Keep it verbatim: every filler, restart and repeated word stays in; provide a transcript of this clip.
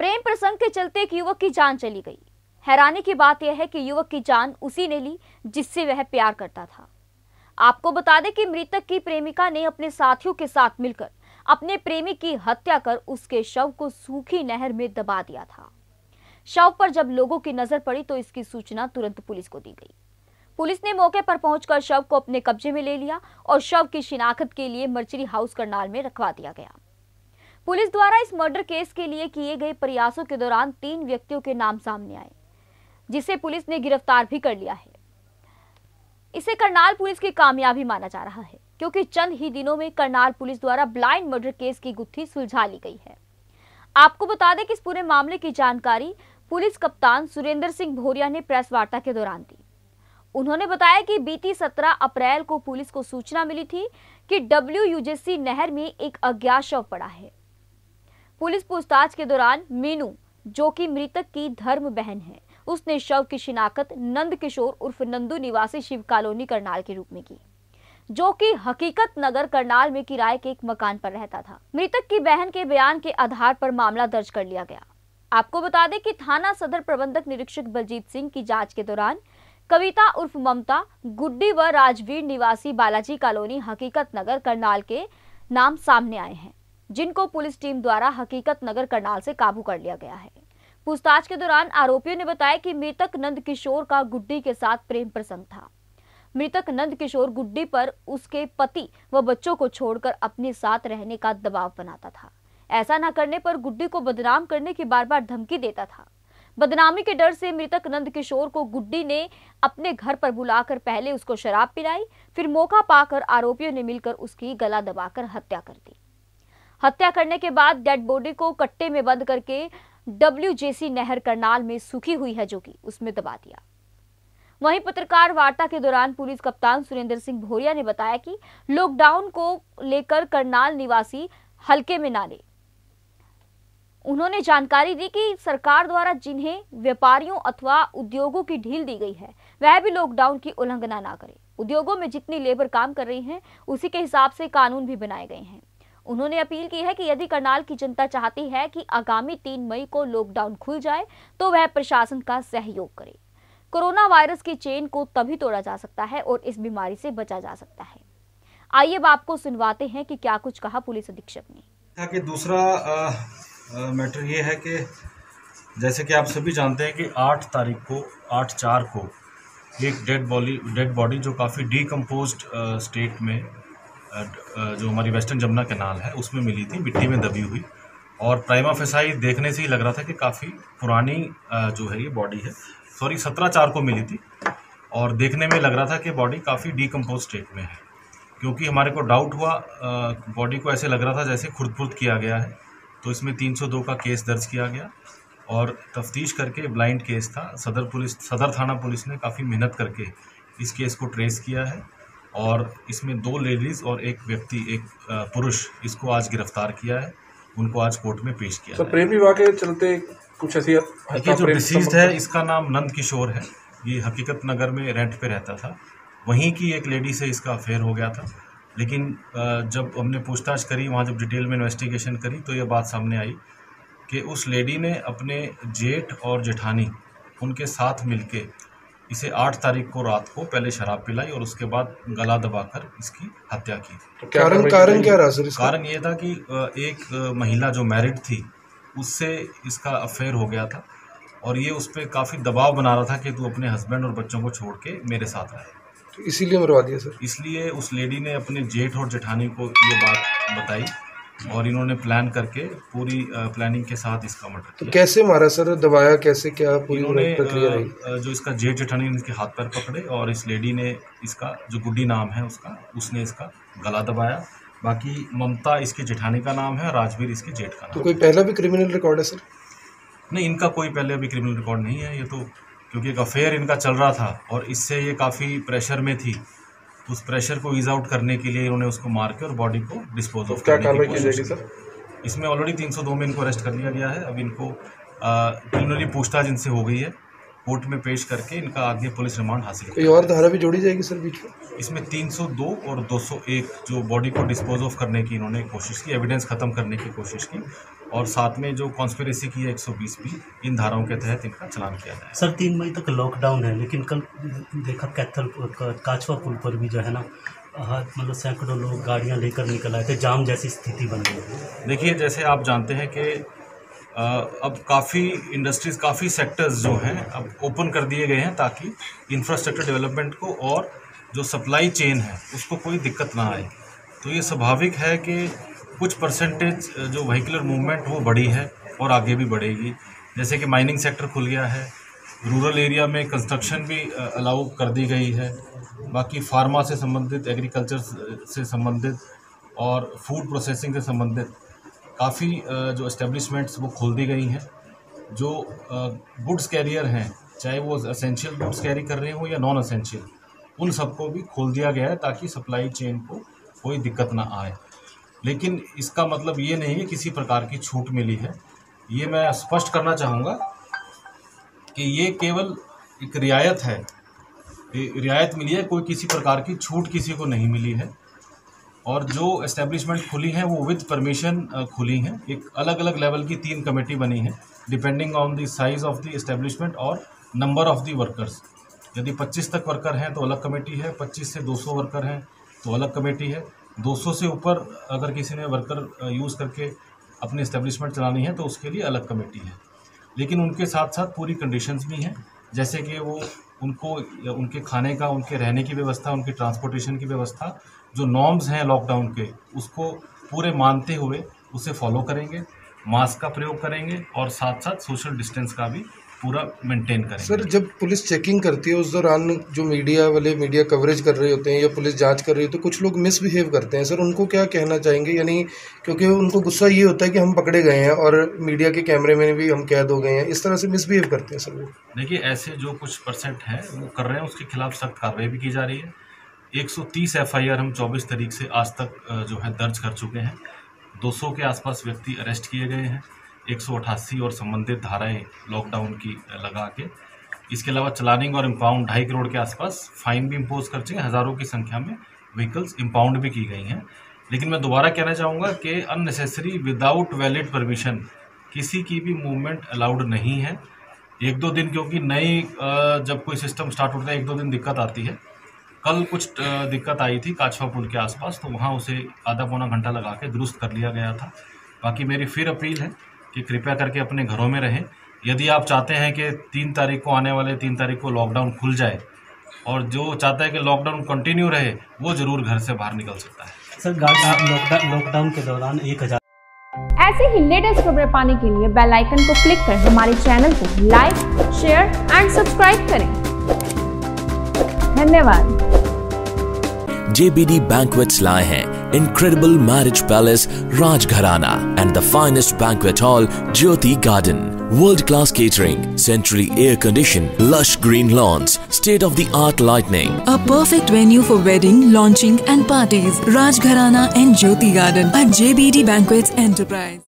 प्रेम प्रसंग के चलते एक युवक की जान चली गई। हैरानी की बात यह है कि युवक की जान उसी ने ली जिससे वह प्यार करता था। आपको बता दें कि मृतक की प्रेमिका ने अपने साथियों के साथ मिलकर अपने प्रेमी की हत्या कर उसके शव को सूखी नहर में दबा दिया था। शव पर जब लोगों की नजर पड़ी तो इसकी सूचना तुरंत पुलिस को दी गई। पुलिस ने मौके पर पहुंचकर शव को अपने कब्जे में ले लिया और शव की शिनाख्त के लिए मर्चरी हाउस करनाल में रखवा दिया गया। पुलिस द्वारा इस मर्डर केस के लिए किए गए प्रयासों के दौरान तीन व्यक्तियों के नाम सामने आए, जिसे पुलिस ने गिरफ्तार भी कर लिया है। इसे करनाल पुलिस की कामयाबी माना जा रहा है, क्योंकि चंद ही दिनों में करनाल पुलिस द्वारा ब्लाइंड मर्डर केस की गुत्थी सुलझा ली गई है। आपको बता दें कि इस पूरे मामले की जानकारी पुलिस कप्तान सुरेंद्र सिंह भोरिया ने प्रेस वार्ता के दौरान दी। उन्होंने बताया कि बीती सत्रह अप्रैल को पुलिस को सूचना मिली थी कि डब्ल्यू यूजेसी नहर में एक अज्ञात शव पड़ा है। पुलिस पूछताछ के दौरान मीनू, जो कि मृतक की धर्म बहन है, उसने शव की शिनाख्त नंद किशोर उर्फ नंदू निवासी शिव कॉलोनी करनाल के रूप में की, जो कि हकीकत नगर करनाल में किराए के एक मकान पर रहता था। मृतक की बहन के बयान के आधार पर मामला दर्ज कर लिया गया। आपको बता दें कि थाना सदर प्रबंधक निरीक्षक बलजीत सिंह की जांच के दौरान कविता उर्फ ममता, गुड्डी व राजवीर निवासी बालाजी कॉलोनी हकीकत नगर करनाल के नाम सामने आए हैं, जिनको पुलिस टीम द्वारा हकीकत नगर करनाल से काबू कर लिया गया है। पूछताछ के दौरान आरोपियों ने बताया कि मृतक नंद किशोर का गुड्डी के साथ प्रेम प्रसंग था। मृतक नंद किशोर गुड्डी पर उसके पति व बच्चों को छोड़कर अपने साथ रहने का दबाव बनाता था। ऐसा न करने पर गुड्डी को बदनाम करने की बार बार धमकी देता था। बदनामी के डर से मृतक नंद किशोर को गुड्डी ने अपने घर पर बुलाकर पहले उसको शराब पिलाई, फिर मौका पाकर आरोपियों ने मिलकर उसकी गला दबाकर हत्या कर दी। हत्या करने के बाद डेड बॉडी को कट्टे में बंद करके डब्ल्यू जेसी नहर करनाल में सूखी हुई है जो कि उसमें दबा दिया। वहीं पत्रकार वार्ता के दौरान पुलिस कप्तान सुरेंद्र सिंह भोरिया ने बताया कि लॉकडाउन को लेकर करनाल निवासी हल्के में ना ले। उन्होंने जानकारी दी कि सरकार द्वारा जिन्हें व्यापारियों अथवा उद्योगों की ढील दी गई है, वह भी लॉकडाउन की उल्लंघना ना करे। उद्योगों में जितनी लेबर काम कर रही है, उसी के हिसाब से कानून भी बनाए गए हैं। उन्होंने अपील की है कि यदि करनाल की जनता चाहती है कि आगामी तीन मई को लॉकडाउन खुल जाए तो वह प्रशासन का सहयोग करे। कोरोना वायरस की चेन को तभी तोड़ा जा सकता है और इस बीमारी से बचा जा सकता है। आइए अब आपको सुनवाते हैं कि क्या कुछ कहा पुलिस अधीक्षक ने। कि दूसरा मैटर ये है कि जैसे कि आप सभी जानते हैं कि आठ तारीख को आठ चार को एक डेड बॉडी डेड बॉडी जो काफ़ी डीकम्पोज्ड स्टेट में जो हमारी वेस्टर्न जमुना कैनाल है उसमें मिली थी, मिट्टी में दबी हुई। और प्राइमा फेसाई देखने से ही लग रहा था कि काफ़ी पुरानी जो है ये बॉडी है। सॉरी सत्रह चार को मिली थी और देखने में लग रहा था कि बॉडी काफ़ी डीकम्पोज स्टेट में है, क्योंकि हमारे को डाउट हुआ, बॉडी को ऐसे लग रहा था जैसे खुर्द खुर्द किया गया है। तो इसमें तीन सौ दो का केस दर्ज किया गया और तफ्तीश करके ब्लाइंड केस था। सदर पुलिस सदर थाना पुलिस ने काफ़ी मेहनत करके इस केस को ट्रेस किया है और इसमें दो लेडीज़ और एक व्यक्ति, एक पुरुष, इसको आज गिरफ्तार किया है। उनको आज कोर्ट में पेश किया। तो प्रेम विवाह के चलते कुछ ऐसी देखिए, जो डिसीज्ड है इसका नाम नंद किशोर है। ये हकीकत नगर में रेंट पे रहता था। वहीं की एक लेडी से इसका अफेयर हो गया था, लेकिन जब हमने पूछताछ करी, वहाँ जब डिटेल में इन्वेस्टिगेशन करी तो ये बात सामने आई कि उस लेडी ने अपने जेठ और जेठानी उनके साथ मिलके इसे आठ तारीख को रात को पहले शराब पिलाई और उसके बाद गला दबाकर इसकी हत्या की। तो कारण कारण क्या रहा सर? कारण ये था कि एक महिला जो मैरिड थी उससे इसका अफेयर हो गया था और ये उस पर काफ़ी दबाव बना रहा था कि तू अपने हस्बैंड और बच्चों को छोड़ के मेरे साथ रहे। तो इसीलिए मरवा दिया सर? इसलिए उस लेडी ने अपने जेठ और जेठानी को ये बात बताई और इन्होंने प्लान करके पूरी प्लानिंग के साथ इसका मर्डर किया। तो कैसे मारा सर? दबाया कैसे, क्या पूरी प्रक्रिया रही? जो इसका जेठ जेठानी ने इसके हाथ पैर पकड़े और इस लेडी ने इसका, जो गुड्डी नाम है उसका, उसने इसका गला दबाया। बाकी ममता इसकी जेठानी का नाम है, राजवीर इसके जेठ का नाम। तो कोई पहला भी क्रिमिनल रिकॉर्ड है सर? नहीं, इनका कोई पहले भी क्रिमिनल रिकॉर्ड नहीं है। ये तो क्योंकि एक अफेयर इनका चल रहा था और इससे ये काफ़ी प्रेशर में थी, तो उस प्रेशर को ईज आउट करने के लिए इन्होंने उसको मार के और बॉडी को डिस्पोज ऑफ क्या कार्रवाई की जाएगी सर? इसमें ऑलरेडी तीन सौ दो में इनको अरेस्ट कर लिया गया है। अब इनको क्रिमिनली पूछताछ इनसे हो गई है कोर्ट में पेश करके इनका आगे पुलिस रिमांड हासिल कोई और धारा भी जोड़ी जाएगी सर बीच में? इसमें तीन सौ दो और दो सौ एक जो बॉडी को डिस्पोज ऑफ करने की इन्होंने कोशिश की, एविडेंस खत्म करने की कोशिश की, और साथ में जो कॉन्स्पिरेसी की है एक सौ बीस भी, इन धाराओं के तहत इनका चलान किया जाए। सर तीन मई तक लॉकडाउन है, लेकिन कल देखा कैथल काचवा पुल पर भी जो है ना मतलब सैकड़ों लोग गाड़ियां लेकर निकल आए थे, जाम जैसी स्थिति बन गई है। देखिए, जैसे आप जानते हैं कि अब काफ़ी इंडस्ट्रीज़, काफ़ी सेक्टर्स जो हैं अब ओपन कर दिए गए हैं ताकि इंफ्रास्ट्रक्चर डेवलपमेंट को और जो सप्लाई चेन है उसको कोई दिक्कत ना आए। तो ये स्वाभाविक है कि कुछ परसेंटेज जो व्हीकुलर मूवमेंट वो बढ़ी है और आगे भी बढ़ेगी। जैसे कि माइनिंग सेक्टर खुल गया है, रूरल एरिया में कंस्ट्रक्शन भी अलाउ कर दी गई है, बाकी फार्मा से संबंधित, एग्रीकल्चर से संबंधित और फूड प्रोसेसिंग से संबंधित काफ़ी जो एस्टेब्लिशमेंट्स वो खोल दी गई हैं। जो गुड्स कैरियर हैं, चाहे वो एसेंशियल गुड्स कैरी कर रहे हो या नॉन एसेंशियल, उन सबको भी खोल दिया गया है ताकि सप्लाई चेन को कोई दिक्कत ना आए। लेकिन इसका मतलब ये नहीं है किसी प्रकार की छूट मिली है। ये मैं स्पष्ट करना चाहूँगा कि ये केवल एक रियायत है, रियायत मिली है, कोई किसी प्रकार की छूट किसी को नहीं मिली है। और जो एस्टेब्लिशमेंट खुली हैं वो विद परमिशन खुली हैं। एक अलग अलग लेवल की तीन कमेटी बनी है depending on the size of the establishment और नंबर ऑफ द वर्कर्स। यदि पच्चीस तक वर्कर हैं तो अलग कमेटी है, पच्चीस से दो सौ वर्कर हैं तो अलग कमेटी है, दो सौ से ऊपर अगर किसी ने वर्कर यूज़ करके अपनी एस्टेब्लिशमेंट चलानी है तो उसके लिए अलग कमेटी है। लेकिन उनके साथ साथ पूरी कंडीशंस भी हैं, जैसे कि वो उनको उनके खाने का, उनके रहने की व्यवस्था, उनकी ट्रांसपोर्टेशन की व्यवस्था, जो नॉर्म्स हैं लॉकडाउन के, उसको पूरे मानते हुए उसे फॉलो करेंगे, मास्क का प्रयोग करेंगे और साथ साथ सोशल डिस्टेंस का भी पूरा मेंटेन करेंगे। सर, जब पुलिस चेकिंग करती है उस दौरान जो मीडिया वाले मीडिया कवरेज कर रहे होते हैं या पुलिस जांच कर रही है तो कुछ लोग मिसबिहेव करते हैं, सर उनको क्या कहना चाहेंगे? यानी क्योंकि उनको गुस्सा ये होता है कि हम पकड़े गए हैं और मीडिया के कैमरे में भी हम कैद हो गए हैं, इस तरह से मिसबिहेव करते हैं सर वो। देखिए, ऐसे जो कुछ परसेंट हैं वो कर रहे हैं, उसके खिलाफ सख्त कार्रवाई भी की जा रही है। एक सौ तीस एफ आई आर हम चौबीस तारीख से आज तक जो है दर्ज कर चुके हैं। दो सौ के आसपास व्यक्ति अरेस्ट किए गए हैं, एक सौ अट्ठासी और संबंधित धाराएं लॉकडाउन की लगा के। इसके अलावा चलानिंग और इम्पाउंड ढाई करोड़ के आसपास फाइन भी इम्पोज कर चुके हैं, हज़ारों की संख्या में व्हीकल्स इम्पाउंड भी की गई हैं। लेकिन मैं दोबारा कहना चाहूँगा कि अननेसेसरी विदाउट वैलिड परमिशन किसी की भी मूवमेंट अलाउड नहीं है। एक दो दिन, क्योंकि नई जब कोई सिस्टम स्टार्ट होता है एक दो दिन दिक्कत आती है। कल कुछ दिक्कत आई थी काचवा पुल के आसपास, तो वहाँ उसे आधा पौना घंटा लगा के दुरुस्त कर लिया गया था। बाकी मेरी फिर अपील है कि कृपया करके अपने घरों में रहें। यदि आप चाहते हैं कि तीन तारीख को, आने वाले तीन तारीख को लॉकडाउन खुल जाए, और जो चाहता है कि लॉकडाउन कंटिन्यू रहे, वो ज़रूर घर से बाहर निकल सकता है। सर, लॉकडाउन लॉकडाउन के दौरान एक हज़ार ऐसे ही लेटेस्ट खबरें पाने के लिए बेल आइकन को क्लिक कर हमारे चैनल को लाइक, शेयर एंड सब्सक्राइब करें। धन्यवाद। J B D Banquets लाए हैं Incredible Marriage Palace Rajgharana and the finest banquet hall Jyoti Garden. World-class catering, centrally air-conditioned, lush green lawns, state-of-the-art lighting. A perfect venue for wedding, launching and parties. Rajgharana and Jyoti Garden at J B D Banquets Enterprise.